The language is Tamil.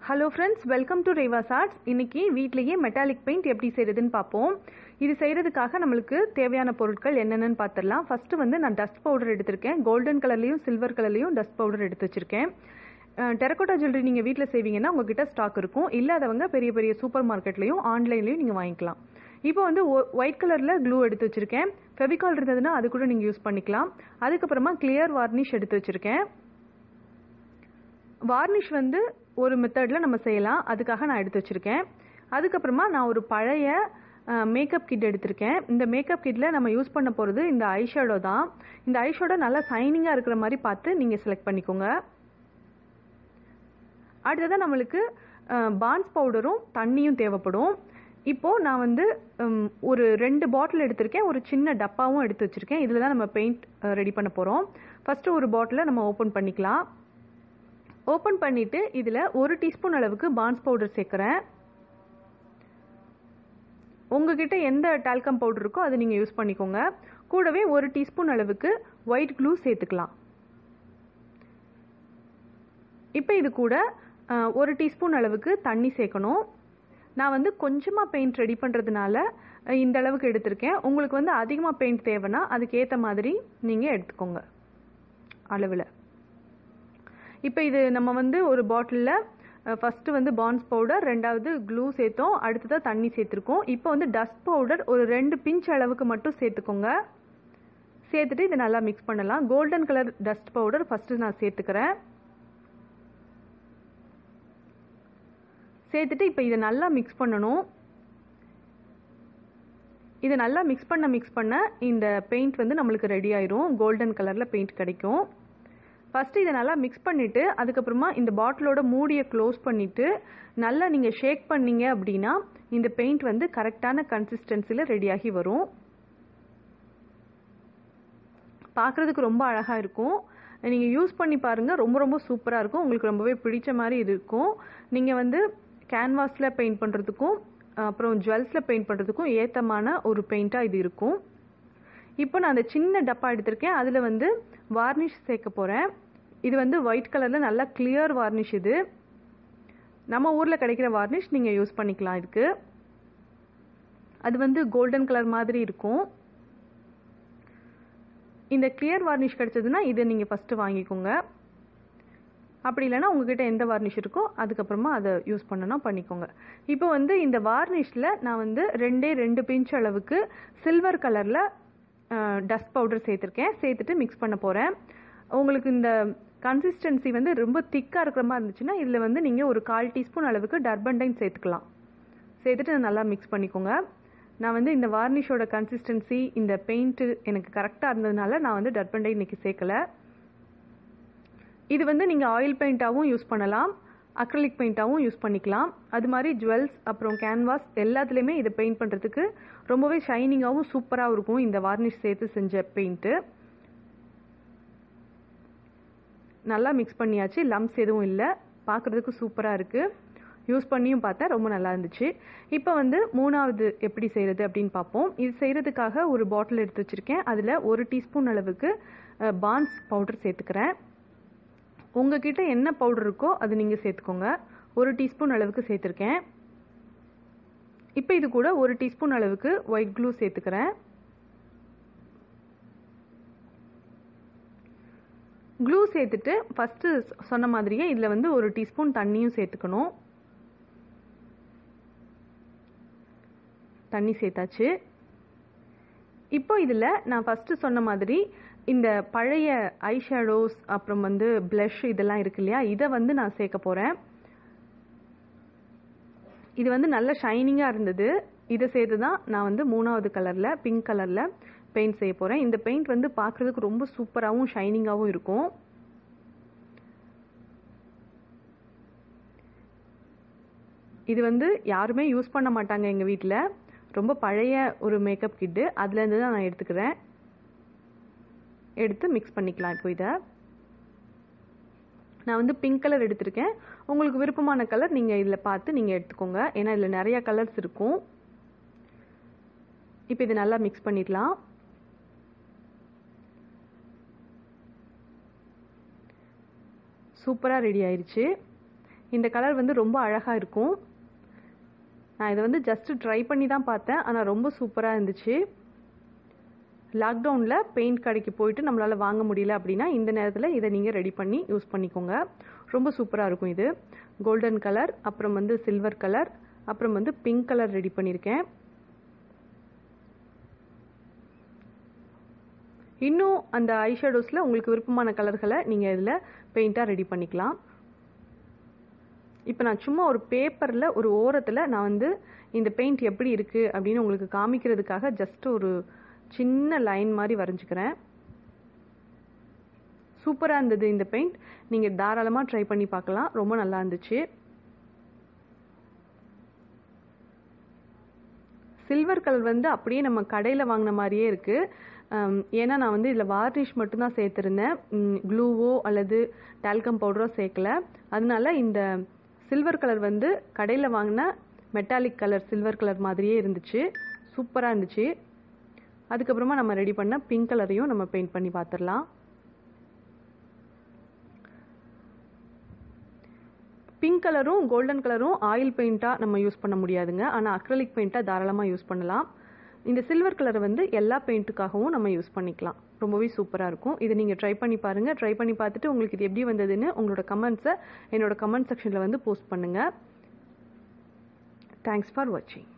Hello friends, welcome to REVA'S. இன்னைக்கு வீட்லயே மெட்டாலிக் பெயிண்ட் எப்படி செய்யறதுன்னு பாப்போம். இது செய்யறதுக்காக நமக்கு தேவையான பொருட்கள் என்னென்னன்னு பார்த்தறலாம். ஃபர்ஸ்ட் வந்து நான் டஸ்ட் பவுடர் எடுத்துர்க்கேன். கோல்டன் கலர்லயும் சில்வர் கலர்லயும் டஸ்ட் பவுடர் எடுத்து வச்சிருக்கேன். டெரகோட்டா ஜுவல்லரி நீங்க வீட்ல செய்வீங்கன்னா உங்ககிட்ட ஸ்டாக் இருக்கும். இல்லாதவங்க பெரிய பெரிய சூப்பர் மார்க்கெட்லயும் ஆன்லைன்லயும் நீங்க வாங்கிக்கலாம். இப்போ வந்து ஒயிட் கலர்ல க்ளூ எடுத்து வச்சிருக்கேன். ஃபெவிகால் இருந்ததுன்னா அது கூட நீங்க யூஸ் பண்ணிக்கலாம். அதுக்கு அப்புறமா கிளியர் வார்னிஷ் எடுத்து வச்சிருக்கேன். வார்னிஷ் வந்து ஒரு மெத்தட்ல நம்ம செய்யலாம். அதுக்காக நான் எடுத்து வச்சிருக்கேன். அதுக்கப்புறமா நான் ஒரு பழைய மேக்கப் கிட் எடுத்திருக்கேன். இந்த மேக்கப் கிட்ல நம்ம யூஸ் பண்ண போறது இந்த ஐஷேடோ தான். இந்த ஐஷேடோ நல்லா சைனிங்கா இருக்கிற மாதிரி பார்த்து நீங்க செலக்ட் பண்ணிக்கோங்க. அடுத்ததான் நம்மளுக்கு பான்ஸ் பவுடரும் தண்ணியும் தேவைப்படும். இப்போ நான் வந்து ஒரு 2 பாட்டில் எடுத்திருக்கேன். ஒரு சின்ன டப்பாவும் எடுத்து வச்சிருக்கேன். இதுல தான் நம்ம பெயிண்ட் ரெடி பண்ண போறோம். ஃபர்ஸ்ட் ஒரு பாட்டிலை நம்ம ஓபன் பண்ணிக்கலாம். ஓபன் பண்ணிட்டு இதுல 1 டீஸ்பூன் அளவுக்கு பான்ஸ் பவுடர் சேர்க்கிறேன். உங்ககிட்ட எந்த டால்கம் பவுடர் இருக்கோ அதை நீங்க யூஸ் பண்ணிக்கோங்க. கூடவே 1 டீஸ்பூன் அளவுக்கு ஒயிட் க்ளூ சேர்த்துக்கலாம். இப்போ இது கூட 1 டீஸ்பூன் அளவுக்கு தண்ணி சேர்க்கணும். நான் வந்து கொஞ்சமா பெயிண்ட் ரெடி பண்றதுனால இந்த அளவுக்கு எடுத்திருக்கேன். உங்களுக்கு வந்து அதிகமா பெயிண்ட் தேவைன்னா அதுக்கு ஏத்த மாதிரி நீங்க எடுத்துக்கோங்க அளவுல. இப்போ இது நம்ம வந்து ஒரு பாட்டில்ல ஃபர்ஸ்ட் வந்து பான்ஸ் பவுடர், ரெண்டாவது க்ளூ சேர்த்தோம், அடுத்ததா தண்ணி சேர்த்திருக்கோம். இப்போ வந்து டஸ்ட் பவுடர் ஒரு 2 பிஞ்ச் அளவுக்கு மட்டும் சேர்த்துக்கோங்க. சேர்த்துட்டு இதை நல்லா மிக்ஸ் பண்ணலாம். Golden colour dust powder first நான் சேர்த்துக்கிறேன். சேர்த்துட்டு இப்போ இதை நல்லா மிக்ஸ் பண்ணணும். இதை நல்லா மிக்ஸ் பண்ண இந்த பெயிண்ட் வந்து நம்மளுக்கு ரெடி ஆயிரும். கோல்டன் கலர்ல பெயிண்ட் கிடைக்கும். ஃபர்ஸ்ட் இதை நல்லா மிக்ஸ் பண்ணிட்டு அதுக்கப்புறமா இந்த பாட்டிலோட மூடியை க்ளோஸ் பண்ணிட்டு நல்லா நீங்க ஷேக் பண்ணீங்க அப்படின்னா இந்த பெயிண்ட் வந்து கரெக்டான கன்சிஸ்டன்சில ரெடியாகி வரும். பார்க்கறதுக்கு ரொம்ப அழகா இருக்கும். நீங்க யூஸ் பண்ணி பாருங்க. ரொம்ப ரொம்ப சூப்பரா இருக்கும். உங்களுக்கு ரொம்பவே பிடிச்ச மாதிரி இருக்கும். நீங்க வந்து கேன்வாஸ்ல பெயிண்ட் பண்றதுக்கும் அப்புறம் ஜுவல்ஸ்ல பெயிண்ட் பண்றதுக்கும் ஏத்தமான ஒரு பெயிண்டா இது இருக்கும். இப்போ நான் அந்த சின்ன டப்பா எடுத்திருக்கேன். அதுல வந்து வார்னிஷ் சேர்க்க போறேன். இது வந்து ஒயிட் கலர்ல நல்லா கிளியர் வார்னிஷ். இது நம்ம ஊர்ல கிடைக்கிற வார்னிஷ் நீங்க யூஸ் பண்ணிக்கலாம். இதுக்கு அது வந்து கோல்டன் கலர் மாதிரி இருக்கும். இந்த கிளியர் வார்னிஷ் கிடைச்சதுன்னா இதை நீங்க ஃபர்ஸ்ட் வாங்கிக்கோங்க. அப்படி இல்லைன்னா உங்ககிட்ட எந்த வார்னிஷ் இருக்கோ அதுக்கப்புறமா அதை யூஸ் பண்ணனா பண்ணிக்கோங்க. இப்போ வந்து இந்த வார்னிஷ்ல நான் வந்து 2 பிஞ்ச் அளவுக்கு சில்வர் கலர்ல டஸ்ட் பவுடர் சேர்த்திருக்கேன். சேர்த்துட்டு மிக்ஸ் பண்ண போறேன். உங்களுக்கு இந்த கன்சிஸ்டன்சி வந்து ரொம்ப திக்கா இருக்கிற மாதிரி இருந்துச்சுன்னா இதுல வந்து நீங்க ஒரு 1/4 டீஸ்பூன் அளவுக்கு டர்பண்டைன் சேர்த்துக்கலாம். சேர்த்துட்டு நல்லா மிக்ஸ் பண்ணிக்கோங்க. நான் வந்து இந்த வார்னிஷோட கன்சிஸ்டன்சி இந்த பெயிண்ட் எனக்கு கரெக்டா இருந்ததுனால நான் வந்து டர்பண்டைன் இன்னைக்கு சேர்க்கல. இது வந்து நீங்க ஆயில் பெயிண்டாவும் யூஸ் பண்ணலாம், அக்ரிலிக் பெயிண்டாவும் யூஸ் பண்ணிக்கலாம். அது மாதிரி ஜுவல்ஸ் அப்புறம் கேன்வாஸ் எல்லாத்துலயுமே இதை பெயிண்ட் பண்றதுக்கு ரொம்பவே ஷைனிங்காவும் சூப்பராகவும் இருக்கும் இந்த வார்னிஷ் சேர்த்து செஞ்ச பெயிண்ட். நல்லா மிக்ஸ் பண்ணியாச்சு. லம்ப்ஸ் எதுவும் இல்லை. பார்க்கறதுக்கு சூப்பரா இருக்கு. யூஸ் பண்ணியும் பார்த்தேன், ரொம்ப நல்லா இருந்துச்சு. இப்போ வந்து மூணாவது எப்படி செய்யறது அப்படின்னு பார்ப்போம். இது செய்யறதுக்காக ஒரு பாட்டில் எடுத்து வச்சிருக்கேன். அதுல 1 டீஸ்பூன் அளவுக்கு பான்ஸ் பவுடர் சேர்த்துக்கிறேன். உங்ககிட்ட என்ன பவுடர் இருக்கோ அது நீங்க சேர்த்துக்கோங்க. 1 டீஸ்பூன் அளவுக்கு சேர்த்திருக்கேன். இப்போ இது கூட 1 டீஸ்பூன் அளவுக்கு ஒயிட் க்ளூ சேர்த்துக்கிறேன். க்ளூ சேர்த்துட்டு ஃபர்ஸ்ட் சொன்ன மாதிரியே இதுல வந்து 1 டீஸ்பூன் தண்ணியும் சேர்த்துக்கணும். தண்ணி சேர்த்தாச்சு. இப்போ இதுல நான் ஃபர்ஸ்ட் சொன்ன மாதிரி இந்த பழைய ஐஷேடோஸ் அப்புறம் வந்து பிளஷ் இதெல்லாம் இருக்கு இல்லையா, இதை வந்து நான் சேர்க்க போறேன். இது வந்து நல்ல ஷைனிங்கா இருந்தது. இதை சேர்த்து தான் நான் வந்து 3வது கலர்ல பிங்க் கலர்ல பெயிண்ட் செய்ய போறேன். இந்த பெயிண்ட் வந்து பார்க்கறதுக்கு ரொம்ப சூப்பராகவும் ஷைனிங்காகவும் இருக்கும். இது வந்து யாருமே யூஸ் பண்ண மாட்டாங்க எங்க வீட்டில். ரொம்ப பழைய ஒரு மேக்கப் கிட்டு, அதுல இருந்து தான் நான் எடுத்துக்கிறேன். எடுத்து மிக்ஸ் பண்ணிக்கலாம். இப்போ இதை நான் வந்து பிங்க் கலர் எடுத்திருக்கேன். உங்களுக்கு விருப்பமான கலர் நீங்க இதுல பார்த்து நீங்க எடுத்துக்கோங்க. ஏன்னா இதுல நிறைய கலர்ஸ் இருக்கும். இப்போ இதை நல்லா மிக்ஸ் பண்ணிடலாம். சூப்பரா ரெடி ஆயிருச்சு. இந்த கலர் வந்து ரொம்ப அழகாக இருக்கும். நான் இதை வந்து ஜஸ்ட்டு ட்ரை பண்ணி தான் பார்த்தேன், ஆனால் ரொம்ப சூப்பராக இருந்துச்சு. லாக்டவுனில் பெயிண்ட் கடைக்கு போயிட்டு நம்மளால் வாங்க முடியல அப்படின்னா இந்த நேரத்தில் இதை நீங்கள் ரெடி பண்ணி யூஸ் பண்ணிக்கோங்க. ரொம்ப சூப்பராக இருக்கும் இது. கோல்டன் கலர், அப்புறம் வந்து சில்வர் கலர், அப்புறம் வந்து பிங்க் கலர் ரெடி பண்ணியிருக்கேன். இன்னும் அந்த ஐஷேடோஸில் உங்களுக்கு விருப்பமான கலர்களை நீங்கள் இதில் பெயிண்டாக ரெடி பண்ணிக்கலாம். இப்போ நான் சும்மா ஒரு பேப்பரில் ஒரு ஓரத்தில் நான் வந்து இந்த பெயிண்ட் எப்படி இருக்குது அப்படின்னு உங்களுக்கு காமிக்கிறதுக்காக ஜஸ்ட் ஒரு சின்ன லைன் மாதிரி வரைஞ்சிக்கிறேன். சூப்பராக இருந்தது இந்த பெயிண்ட். நீங்கள் தாராளமாக ட்ரை பண்ணி பார்க்கலாம். ரொம்ப நல்லா இருந்துச்சு. சில்வர் கலர் வந்து அப்படியே நம்ம கடையில் வாங்கின மாதிரியே இருக்குது. ஏன்னா நான் வந்து இதில் வார்னிஷ் மட்டும்தான் சேர்த்துருந்தேன், க்ளூவோ அல்லது டால்கம் பவுடரோ சேர்க்கல. அதனால இந்த சில்வர் கலர் வந்து கடையில் வாங்கின மெட்டாலிக் கலர் சில்வர் கலர் மாதிரியே இருந்துச்சு. சூப்பராக இருந்துச்சு. அதுக்கப்புறமா நம்ம ரெடி பண்ண பிங்க் கலரையும் நம்ம பெயிண்ட் பண்ணி பார்த்துடலாம். பிங்க் கலரும் கோல்டன் கலரும் ஆயில் பெயிண்ட்டாக நம்ம யூஸ் பண்ண முடியாதுங்க, ஆனால் அக்ரிலிக் பெயிண்ட்டாக தாராளமாக யூஸ் பண்ணலாம். இந்த சில்வர் கலரை வந்து எல்லா பெயிண்ட்டுக்காகவும் நம்ம யூஸ் பண்ணிக்கலாம். ரொம்பவே சூப்பராக இருக்கும். இதை நீங்கள் ட்ரை பண்ணி பாருங்கள். ட்ரை பண்ணி பார்த்துட்டு உங்களுக்கு இது எப்படி வந்ததுன்னு உங்களோட கமெண்ட்ஸை என்னோட கமெண்ட் செக்ஷனில் வந்து போஸ்ட் பண்ணுங்கள். தேங்க்ஸ் ஃபார் வாட்சிங்.